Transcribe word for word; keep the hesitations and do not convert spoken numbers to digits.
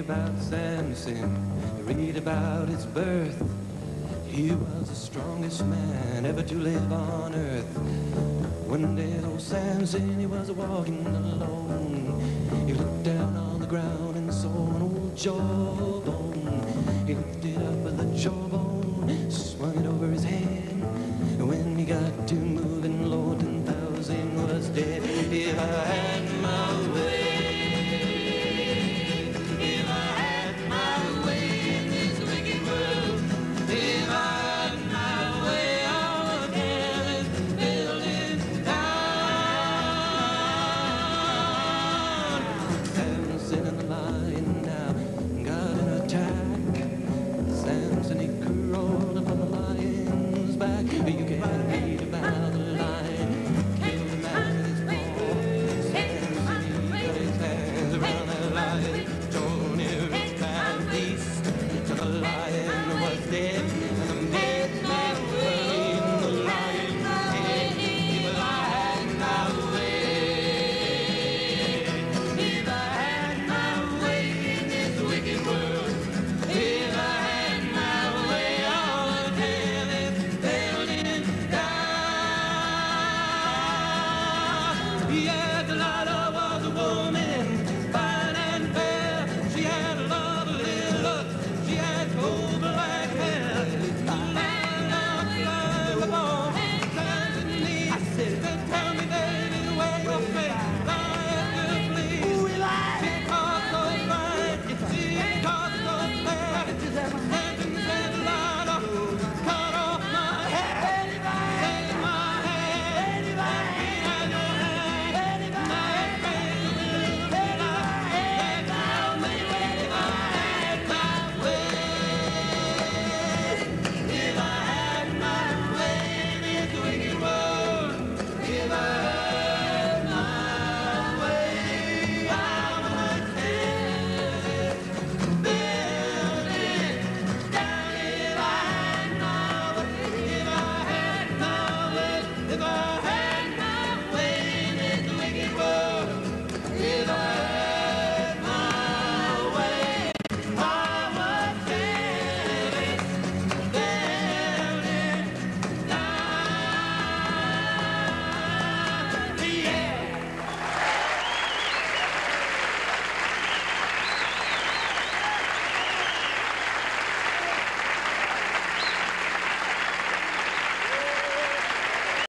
about Samson, you read about his birth. He was the strongest man ever to live on earth. One day old Samson, he was walking alone. He looked down on the ground and saw an old jawbone. He lifted up the jawbone